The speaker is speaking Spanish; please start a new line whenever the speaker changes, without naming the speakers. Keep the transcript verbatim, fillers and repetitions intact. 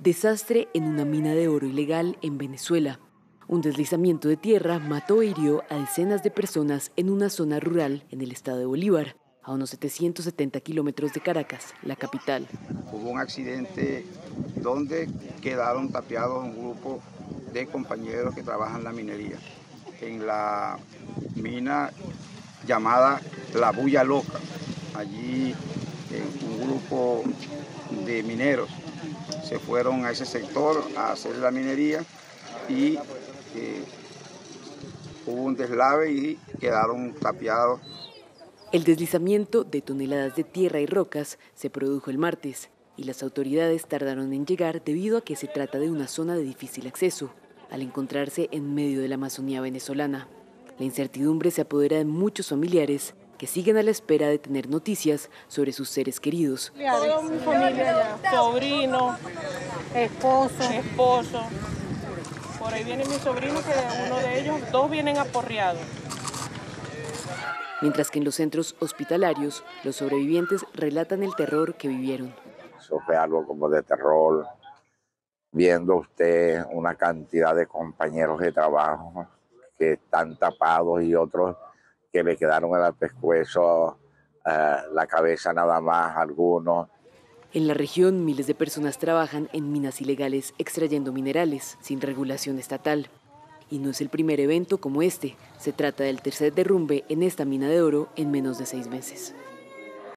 Desastre en una mina de oro ilegal en Venezuela. Un deslizamiento de tierra mató e hirió a decenas de personas en una zona rural en el estado de Bolívar, a unos setecientos setenta kilómetros de Caracas, la capital.
Hubo un accidente donde quedaron tapiados un grupo de compañeros que trabajan en la minería, en la mina llamada La Bulla Loca. Allí eh, un grupo de mineros se fueron a ese sector a hacer la minería y eh, hubo un deslave y quedaron tapiados.
El deslizamiento de toneladas de tierra y rocas se produjo el martes y las autoridades tardaron en llegar debido a que se trata de una zona de difícil acceso, al encontrarse en medio de la Amazonía venezolana. La incertidumbre se apodera de muchos familiares que siguen a la espera de tener noticias sobre sus seres queridos.
Toda mi familia ya, sobrino, esposo, esposo. Por ahí viene mi sobrino, que uno de ellos, dos vienen aporreados.
Mientras que en los centros hospitalarios, los sobrevivientes relatan el terror que vivieron.
Eso fue algo como de terror, viendo usted una cantidad de compañeros de trabajo que están tapados y otros que le quedaron en el pescuezo, eh, la cabeza nada más, algunos.
En la región, miles de personas trabajan en minas ilegales extrayendo minerales sin regulación estatal. Y no es el primer evento como este. Se trata del tercer derrumbe en esta mina de oro en menos de seis meses.